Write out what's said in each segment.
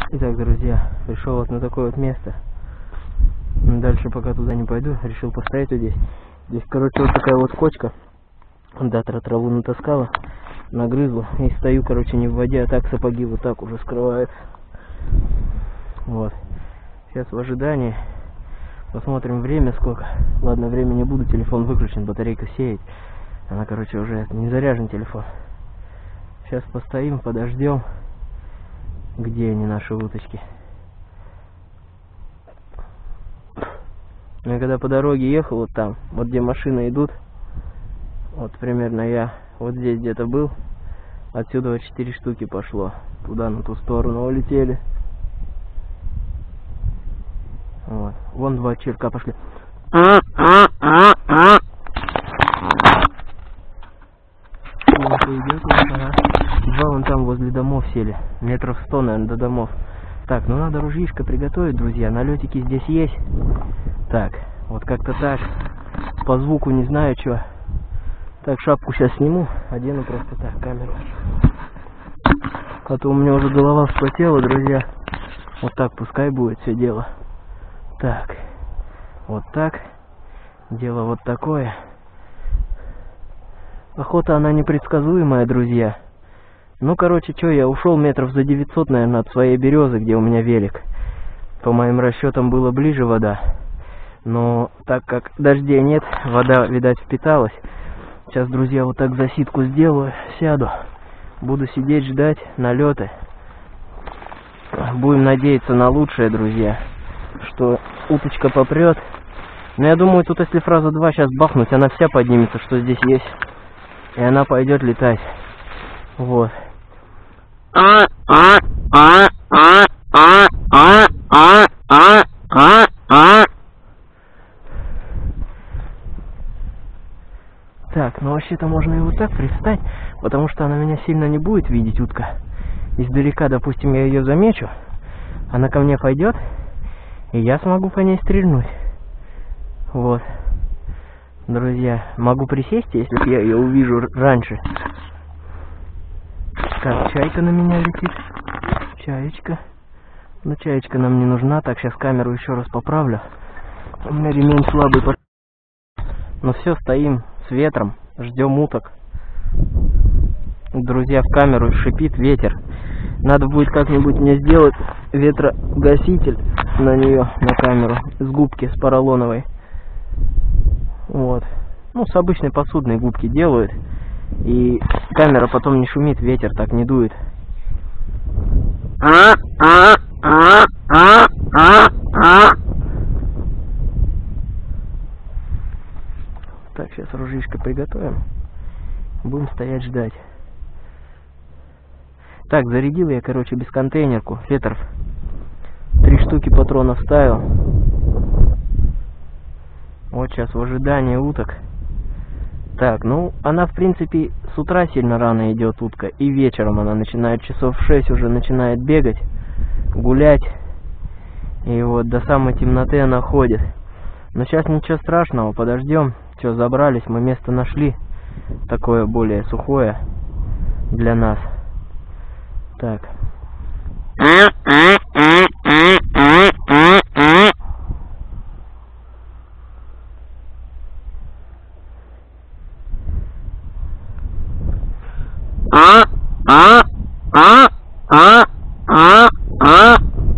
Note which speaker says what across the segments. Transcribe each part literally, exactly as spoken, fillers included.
Speaker 1: Итак, друзья, пришел вот на такое вот место. Дальше, пока туда не пойду, решил постоять вот здесь. Здесь, короче, вот такая вот кочка. Датра траву натаскала, нагрызла. И стою, короче, не в воде, а так сапоги вот так уже скрывают. Вот. Сейчас в ожидании. Посмотрим время сколько. Ладно, время не буду, телефон выключен, батарейка сеет. Она, короче, уже не заряжен телефон. Сейчас постоим, подождем. Где они, наши уточки? Ну и когда по дороге ехал, вот там, вот где машины идут, вот примерно я вот здесь где-то был, отсюда вот четыре штуки пошло, туда, на ту сторону улетели. Вот. Вон два черка пошли. Идет, ага. Два вон там возле домов сели, метров сто, наверное, до домов. Так, ну надо ружьишко приготовить, друзья, налетики здесь есть. Так, вот как-то так, по звуку не знаю что. Так, шапку сейчас сниму, одену просто так, камеру. А то у меня уже голова вспотела, друзья. Вот так пускай будет все дело. Так, вот так, дело вот такое. Охота, она непредсказуемая, друзья. Ну, короче, что, я ушел метров за девятьсот, наверное, от своей березы, где у меня велик. По моим расчетам было ближе вода. Но так как дождей нет, вода, видать, впиталась. Сейчас, друзья, вот так засидку сделаю, сяду. Буду сидеть, ждать налеты. Будем надеяться на лучшее, друзья. Что уточка попрет. Но я думаю, тут если фраза два сейчас бахнуть, она вся поднимется, что здесь есть. И она пойдет летать. Вот. А, а, а, а, а, а, а, а, а, а. Так, ну вообще-то можно и вот так пристать, потому что она меня сильно не будет видеть, утка. Издалека, допустим, я ее замечу, она ко мне пойдет, и я смогу по ней стрельнуть. Вот. Друзья, могу присесть, если я ее увижу раньше. Так, чайка на меня летит. Чаечка. Но чаечка нам не нужна. Так, сейчас камеру еще раз поправлю. У меня ремень слабый. Но все, стоим с ветром. Ждем уток. Друзья, в камеру шипит ветер. Надо будет как-нибудь мне сделать ветрогаситель на нее, на камеру. С губки, с поролоновой. Вот. Ну, с обычной посудной губки делают. И камера потом не шумит, ветер так не дует. А, а, а, а, а, а. Так, сейчас ружьишко приготовим. Будем стоять ждать. Так, зарядил я, короче, бесконтейнерку, фетров. Три штуки патронов ставил. Вот сейчас в ожидании уток. Так, ну, она, в принципе, с утра сильно рано идет утка. И вечером она начинает, часов в шесть уже начинает бегать, гулять. И вот до самой темноты она ходит. Но сейчас ничего страшного, подождем. Все, забрались, мы место нашли. Такое более сухое для нас. Так. А, а, а, а, а, а.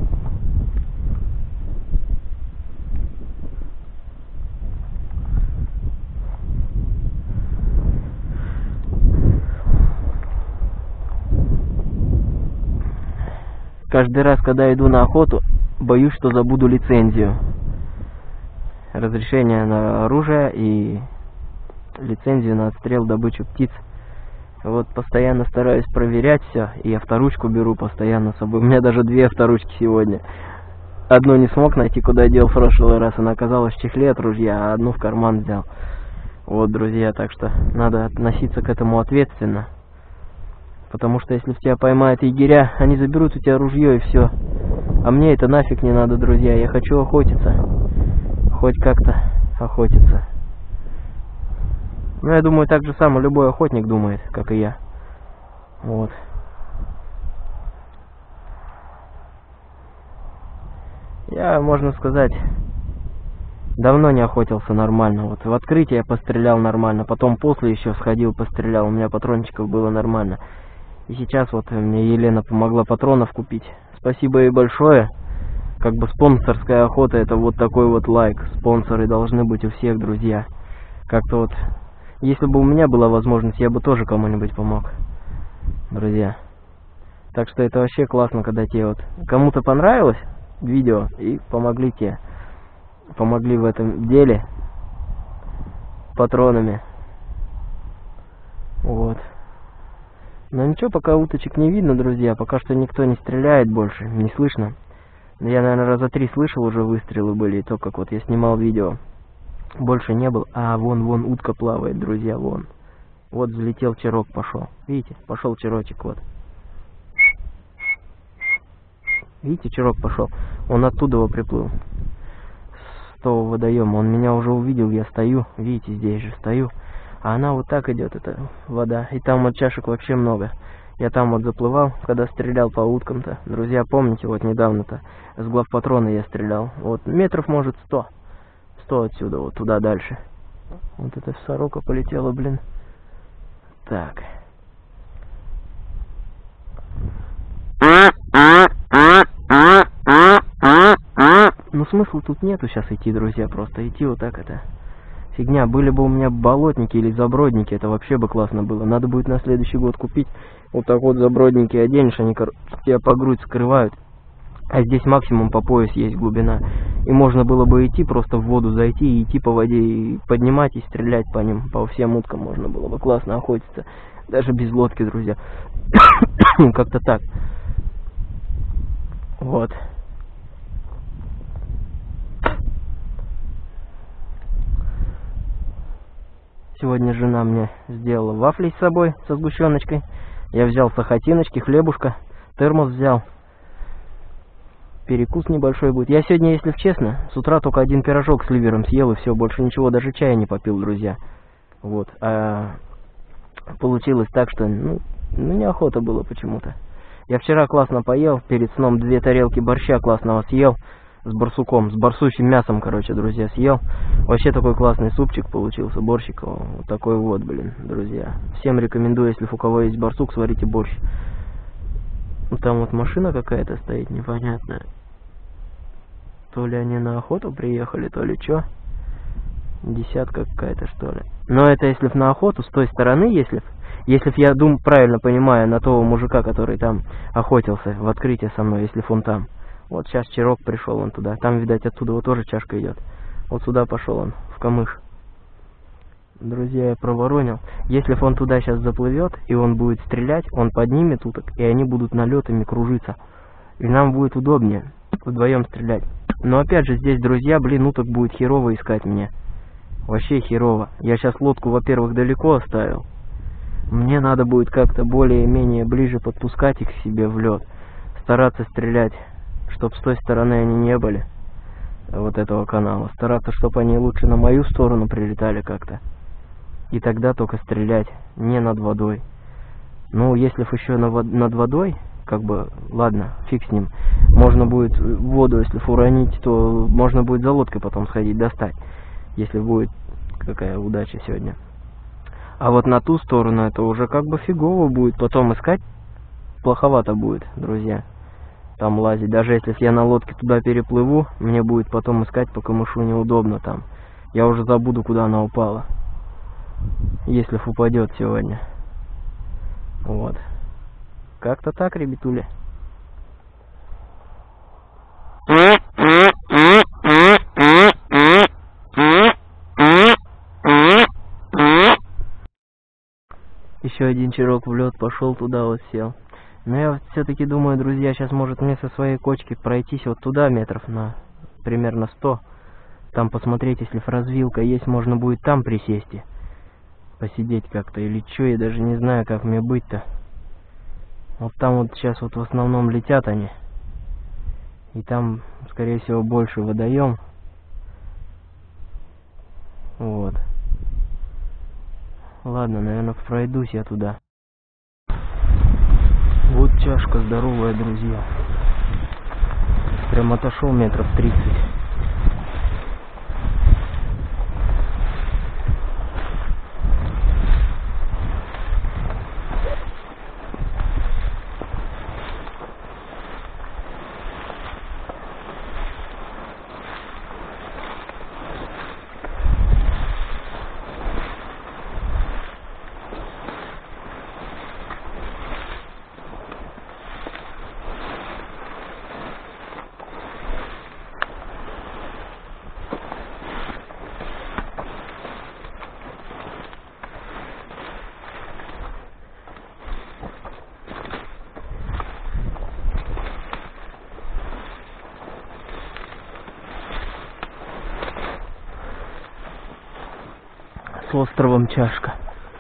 Speaker 1: Каждый раз, когда иду на охоту, боюсь, что забуду лицензию. Разрешение на оружие и лицензию на отстрел, добычу птиц. Вот постоянно стараюсь проверять все, и авторучку беру постоянно с собой. У меня даже две авторучки сегодня. Одну не смог найти, куда дел в прошлый раз, она оказалась в чехле от ружья, а одну в карман взял. Вот, друзья, так что надо относиться к этому ответственно. Потому что если в тебя поймают егеря, они заберут у тебя ружье и все. А мне это нафиг не надо, друзья, я хочу охотиться. Хоть как-то охотиться. Ну, я думаю, так же само любой охотник думает, как и я. Вот. Я, можно сказать, давно не охотился нормально. Вот в открытии я пострелял нормально, потом после еще сходил, пострелял, у меня патрончиков было нормально. И сейчас вот мне Елена помогла патронов купить. Спасибо ей большое. Как бы спонсорская охота, это вот такой вот лайк. Спонсоры должны быть у всех, друзья. Как-то вот, если бы у меня была возможность, я бы тоже кому-нибудь помог, друзья. Так что это вообще классно, когда те вот кому-то понравилось видео и помогли те. Помогли в этом деле патронами. Вот. Но ничего, пока уточек не видно, друзья. Пока что никто не стреляет больше, не слышно. Я, наверное, раза три слышал уже выстрелы были, и то, как вот я снимал видео. Больше не был. А, вон, вон утка плавает, друзья, вон. Вот взлетел черок, пошел. Видите, пошел черочек, вот. Видите, черок пошел. Он оттуда его приплыл. С того водоема. Он меня уже увидел, я стою. Видите, здесь же стою. А она вот так идет, эта вода. И там вот чашек вообще много. Я там вот заплывал, когда стрелял по уткам-то. Друзья, помните, вот недавно-то с главпатрона я стрелял. Вот метров, может, сто. Сто отсюда, вот туда дальше. Вот эта сорока полетела, блин. Так. Ну, смысла тут нету сейчас идти, друзья, просто идти вот так это... Фигня, были бы у меня болотники или забродники, это вообще бы классно было. Надо будет на следующий год купить. Вот так вот забродники оденешь, они тебя по грудь скрывают. А здесь максимум по пояс есть глубина. И можно было бы идти, просто в воду зайти и идти по воде, и поднимать и стрелять по ним. По всем уткам можно было бы классно охотиться. Даже без лодки, друзья. Как-то так. Вот. Сегодня жена мне сделала вафли с собой, со сгущеночкой. Я взял сахатиночки, хлебушка, термос взял. Перекус небольшой будет. Я сегодня, если честно, с утра только один пирожок с ливером съел, и все, больше ничего, даже чая не попил, друзья. Вот. А получилось так, что, ну, ну неохота было почему-то. Я вчера классно поел, перед сном две тарелки борща классного съел. С барсуком, с барсучьим мясом, короче, друзья, съел. Вообще такой классный супчик получился, борщик. Вот такой вот, блин, друзья. Всем рекомендую, если у кого есть барсук, сварите борщ. Ну, там вот машина какая-то стоит, непонятная. То ли они на охоту приехали, то ли что. Десятка какая-то, что ли. Но это если б на охоту, с той стороны, если б... Если б я думаю, правильно понимаю, на того мужика, который там охотился в открытие со мной, если б он там. Вот сейчас черок пришел он туда. Там, видать, оттуда вот тоже чашка идет. Вот сюда пошел он, в камыш. Друзья, я проворонил. Если он туда сейчас заплывет, и он будет стрелять, он поднимет уток, и они будут налетами кружиться. И нам будет удобнее вдвоем стрелять. Но опять же, здесь, друзья, блин, уток будет херово искать мне. Вообще херово. Я сейчас лодку, во-первых, далеко оставил. Мне надо будет как-то более-менее ближе подпускать их к себе в лед. Стараться стрелять, чтобы с той стороны они не были, вот этого канала. Стараться, чтобы они лучше на мою сторону прилетали как-то. И тогда только стрелять, не над водой. Ну, если еще над водой, как бы, ладно, фиг с ним. Можно будет воду, если уронить, то можно будет за лодкой потом сходить, достать. Если будет какая удача сегодня. А вот на ту сторону это уже как бы фигово будет. Потом искать плоховато будет, друзья. Там лазить. Даже если я на лодке туда переплыву, мне будет потом искать по камышу неудобно там. Я уже забуду, куда она упала. Если упадет сегодня. Вот. Как-то так, ребятули. Еще один черок в лед пошел туда, вот сел. Но я все-таки думаю, друзья, сейчас может мне со своей кочки пройтись вот туда метров на примерно сто. Там посмотреть, если развилка есть, можно будет там присесть и посидеть как-то. Или что, я даже не знаю, как мне быть-то. Вот там вот сейчас вот в основном летят они. И там, скорее всего, больше водоем. Вот. Ладно, наверное, пройдусь я туда. Вот чашка здоровая, друзья. Прям отошел метров тридцать. С островом Чашка.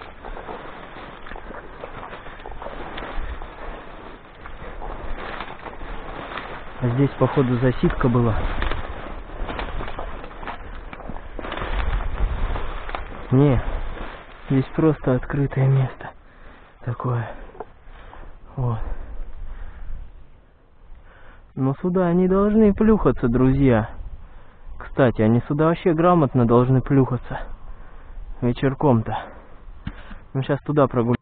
Speaker 1: А здесь, походу, засидка была. Не, здесь просто открытое место такое. Вот. Но сюда они должны плюхаться, друзья. Кстати, они сюда вообще грамотно должны плюхаться. Вечерком-то. Мы сейчас туда прогуляем.